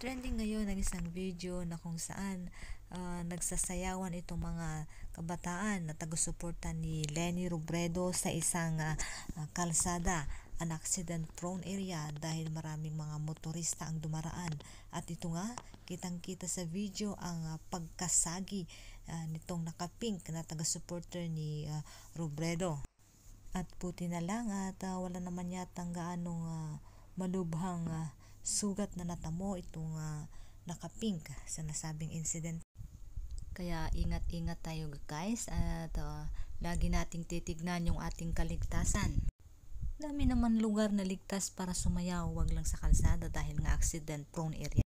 Trending ngayon ang isang video na kung saan nagsasayawan itong mga kabataan na taga-suporta ni Leni Robredo sa isang kalsada, an accident-prone area dahil maraming mga motorista ang dumaraan. At ito nga, kitang-kita sa video ang pagkasagi nitong nakapink na taga-supporter ni Robredo. At puti na lang at wala naman yatang gaanong malubhang sugat na natamo itong nakapink sa nasabing incident. Kaya ingat-ingat tayo guys at lagi nating titignan yung ating kaligtasan. Dami naman lugar na ligtas para sumayaw, wag lang sa kalsada dahil nga accident prone area.